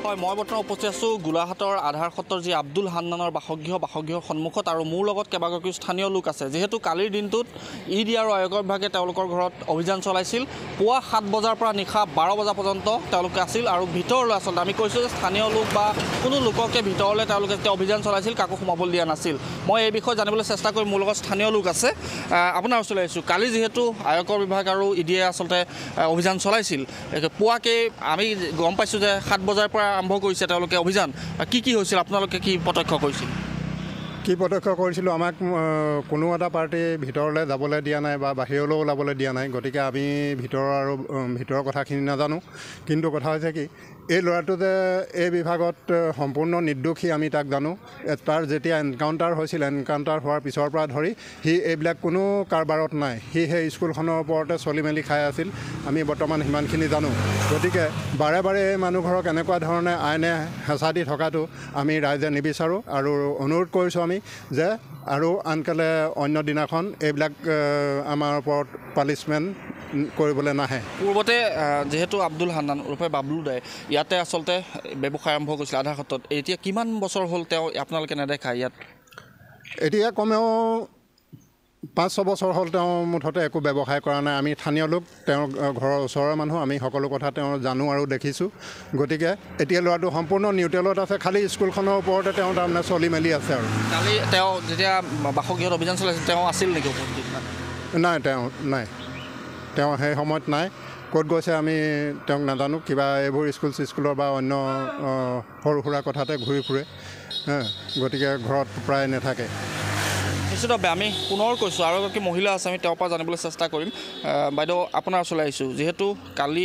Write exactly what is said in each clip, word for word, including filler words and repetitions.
হয় মই বৰ্তমান উপস্থিত আছোঁ গোলাঘাটৰ আধাৰ সত্ৰৰ যি আব্দুল হান্নানৰ বাসগৃহ বাসগৃহৰ সন্মুখত আৰু মোৰ লগত কেইবাগৰাকী স্থানীয় লোক আছে যিহেতু কালিৰ দিনটোত ই ডি আৰু আয়োগৰ বিভাগে তেওঁলোকৰ ঘৰত অভিযান চলাইছিল পুৱা সাত বজাৰ পৰা নিশা বাৰ বজা পৰ্যন্ত তেওঁলোকে আছিল আৰু ভিতৰলৈ আচলতে আমি কৈছোঁ যে স্থানীয় লোক বা কোনো লোককে ভিতৰলৈ তেওঁলোকে যেতিয়া অভিযান চলাইছিল কাকো সোমাবলৈ দিয়া নাছিল মই এই বিষয়ে জানিবলৈ চেষ্টা কৰি মোৰ লগত স্থানীয় লোক আছে আপোনাৰ ওচৰলৈ আহিছোঁ কালি যিহেতু আয়োগৰ বিভাগ আৰু ই ডিয়ে আচলতে অভিযান চলাইছিল পুৱাকে আমি গম পাইছোঁ যে সাত বজাৰ পৰা আৰম্ভ কৰিছে তেওঁলোকে অভিযান কি কি হৈছিল আপোনালোকে কি প্ৰত্যক্ষ কৰিছিল কি প্ৰত্যক্ষ কৰিছিলোঁ আমাক কোনো এটা পাৰ্টি ভিতৰলৈ যাবলৈ দিয়া নাই বা বাহিৰলৈ ওলাবলৈ দিয়া নাই গতিকে আমি ভিতৰৰ আৰু ভিতৰৰ কথাখিনি নাজানো কিন্তু কথা হৈছে কি এই ল'ৰাটো যে এই বিভাগত সম্পূৰ্ণ নিৰ্দোষী আমি তাক জানো তাৰ যেতিয়া এনকাউণ্টাৰ হৈছিল এনকাউণ্টাৰ হোৱাৰ পিছৰ পৰা ধৰি সি এইবিলাক কোনো কাৰবাৰত নাই সি সেই স্কুলখনৰ ওপৰতে চলি মেলি খাই আছিল আমি বৰ্তমান সিমানখিনি জানো গতিকে বাৰে বাৰে এই মানুহঘৰক এনেকুৱা ধৰণে আইনে হেঁচা দি থকাটো আমি ৰাইজে নিবিচাৰোঁ আৰু অনুৰোধ কৰিছোঁ আমি যে আৰু আনকালে অন্য দিনাখন এইবিলাক আমাৰ ওপৰত পানিছমেণ্ট কৰিবলৈ নাহে পূৰ্বতে যেহেতু আব্দুল হান্নান ওৰফে বাবলু দাই ইয়াতে আচলতে ব্যৱসায় আৰম্ভ কৰিছিল আধাৰ সত্ৰত এতিয়া কিমান বছৰ হ'ল তেওঁ আপোনালোকে নেদেখা ইয়াত এতিয়া কমেও পাঁচ ছবছৰ হ'ল তেওঁ মুঠতে একো ব্যৱসায় কৰা নাই আমি স্থানীয় লোক তেওঁৰ ঘৰৰ ওচৰৰ মানুহ আমি সকলো কথা তেওঁ জানো আৰু দেখিছোঁ গতিকে এতিয়া ল'ৰাটো সম্পূৰ্ণ নিউট্ৰেলত আছে খালী স্কুলখনৰ ওপৰতে তেওঁ তাৰমানে চলি মেলি আছে আৰু কালি তেওঁ যেতিয়া বাসগৃহত অভিযান চলাইছিল তেওঁ আছিল নেকি উপস্থিত নাই তেওঁ নাই তেওঁ সেই সময়ত নাই ক'ত গৈছে আমি তেওঁক নাজানো কিবা এইবোৰ স্কুল স্কুলৰ বা অন্য সৰু সুৰা কথাতে ঘূৰি ফুৰে গতিকে ঘৰত প্ৰায় নাথাকে নিশ্চিতভাৱে আমি পুনৰ কৈছোঁ আৰু এগৰাকী মহিলা আছে আমি তেওঁৰ পৰা জানিবলৈ চেষ্টা কৰিম বাইদেউ আপোনাৰ ওচৰলৈ আহিছোঁ যিহেতু কালি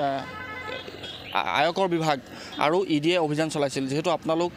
আয়োগৰ বিভাগ আৰু ই ডিয়ে অভিযান চলাইছিল যিহেতু আপোনালোক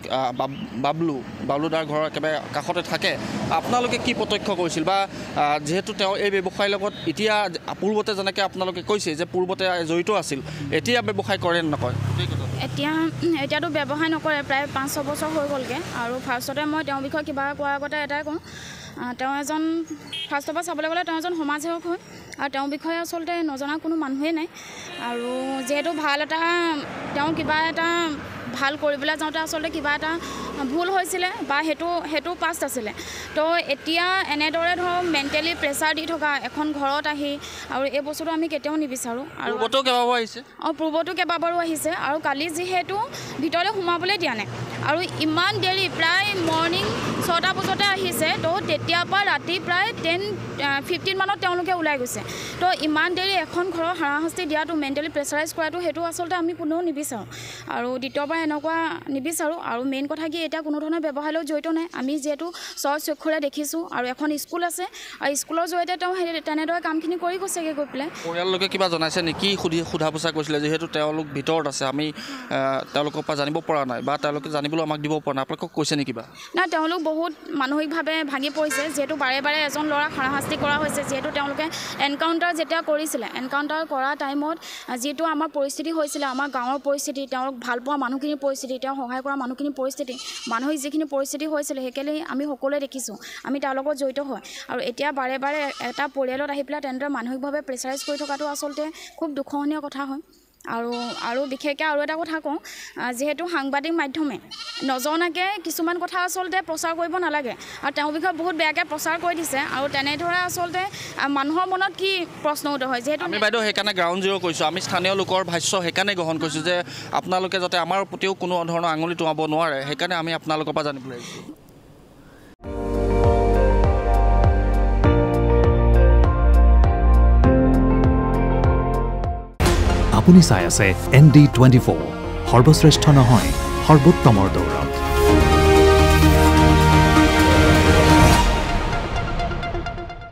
বাবলু বাবলু দাৰ ঘৰৰ একেবাৰে কাষতে থাকে আপোনালোকে কি প্ৰত্যক্ষ কৰিছিল বা যিহেতু তেওঁ এই ব্যৱসায়ৰ লগত এতিয়া পূৰ্বতে যেনেকৈ আপোনালোকে কৈছে যে পূৰ্বতে জড়িত আছিল এতিয়া ব্যৱসায় কৰে নকয় এতিয়া এতিয়াতো ব্যৱসায় নকৰে প্ৰায় পাঁচ ছবছৰ হৈ গ'লগৈ আৰু ফাৰ্ষ্টতে মই তেওঁৰ বিষয়ে কিবা কোৱাৰ আগতে এটাই কওঁ তেওঁ এজন ফাৰ্ষ্টৰ পৰা চাবলৈ গ'লে তেওঁ এজন সমাজসেৱক হয় আৰু তেওঁৰ বিষয়ে আচলতে নজনা কোনো মানুহেই নাই আৰু যিহেতু ভাল এটা তেওঁ কিবা এটা ভাল কৰিবলৈ যাওঁতে আচলতে কিবা এটা ভুল হৈছিলে বা সেইটো সেইটো পাষ্ট আছিলে তো এতিয়া এনেদৰে ধৰক মেণ্টেলি প্ৰেছাৰ দি থকা এখন ঘৰত আহি আৰু এই বস্তুটো আমি কেতিয়াও নিবিচাৰোঁ আৰু পূৰ্বতো কেইবাবাৰো আহিছে অঁ পূৰ্বতো কেইবাবাৰো আহিছে আৰু কালি যিহেতু ভিতৰলৈ সোমাবলৈ দিয়া নাই আৰু ইমান দেৰি প্ৰায় মৰ্ণিং ছটা বজাতে আহিছে তো তেতিয়াৰ পৰা ৰাতি প্ৰায় টেন ফিফটিন মানত তেওঁলোকে ওলাই গৈছে তো ইমান দেৰি এখন ঘৰৰ হাৰাশাস্তি দিয়াটো মেণ্টেলি প্ৰেছাৰাইজ কৰাটো সেইটো আচলতে আমি কোনেও নিবিচাৰোঁ আৰু দ্বিতীয়বাৰ এনেকুৱা নিবিচাৰোঁ আৰু মেইন কথা কি এতিয়া কোনো ধৰণৰ ব্যৱসায়ৰ লগত জড়িত নাই আমি যিহেতু স্ব চক্ষুৰে দেখিছোঁ আৰু এখন স্কুল আছে আৰু স্কুলৰ জৰিয়তে তেওঁ সেই তেনেদৰে কামখিনি কৰি গৈছেগৈ গৈ পেলাই পৰিয়াললোকে কিবা জনাইছে নেকি সুধি সোধা পোছা কৰিছিলে যিহেতু তেওঁলোক ভিতৰত আছে আমি তেওঁলোকৰ পৰা জানিব পৰা নাই বা তেওঁলোকে জানিবলৈ আমাক দিব পৰা নাই আপোনালোকক কৈছে নেকি কিবা নাই তেওঁলোক বহুত মানসিকভাৱে ভাঙি পৰিছে যিহেতু বাৰে বাৰে এজন ল'ৰাক হাৰাশাস্তি কৰা হৈছে যিহেতু তেওঁলোকে এনকাউণ্টাৰ যেতিয়া কৰিছিলে এনকাউণ্টাৰ কৰা টাইমত যিটো আমাৰ পৰিস্থিতি হৈছিলে আমাৰ গাঁৱৰ পৰিস্থিতি তেওঁক ভাল পোৱা মানুহখিনিৰ পৰিস্থিতি তেওঁ সহায় কৰা মানুহখিনিৰ পৰিস্থিতি মানসিক যিখিনি পৰিস্থিতি হৈছিলে সেইকাৰণে আমি সকলোৱে দেখিছোঁ আমি তাৰ লগত জড়িত হয় আৰু এতিয়া বাৰে বাৰে এটা পৰিয়ালত আহি পেলাই তেনেদৰে মানসিকভাৱে প্ৰেছাৰাইজ কৰি থকাটো আচলতে খুব দুখনীয় কথা হয় আৰু আৰু বিশেষকৈ আৰু এটা কথা কওঁ যিহেতু সাংবাদিক মাধ্যমে নজনাকৈ কিছুমান কথা আচলতে প্ৰচাৰ কৰিব নালাগে আৰু তেওঁৰ বিষয়ে বহুত বেয়াকৈ প্ৰচাৰ কৰি দিছে আৰু তেনেদৰে আচলতে মানুহৰ মনত কি প্ৰশ্ন উদয় হয় যিহেতু আমি বাইদেউ সেইকাৰণে গ্ৰাউণ্ড জিৰ' কৈছোঁ আমি স্থানীয় লোকৰ ভাষ্য সেইকাৰণে গ্ৰহণ কৰিছোঁ যে আপোনালোকে যাতে আমাৰ প্ৰতিও কোনো ধৰণৰ আঙুলি টুৱাব নোৱাৰে সেইকাৰণে আমি আপোনালোকৰ পৰা জানিবলৈ আহিছোঁ আপুনি চাই আছে এন ডি টুৱেণ্টি ফ'ৰ সৰ্বশ্ৰেষ্ঠ নহয় সৰ্বোত্তমৰ দৌৰা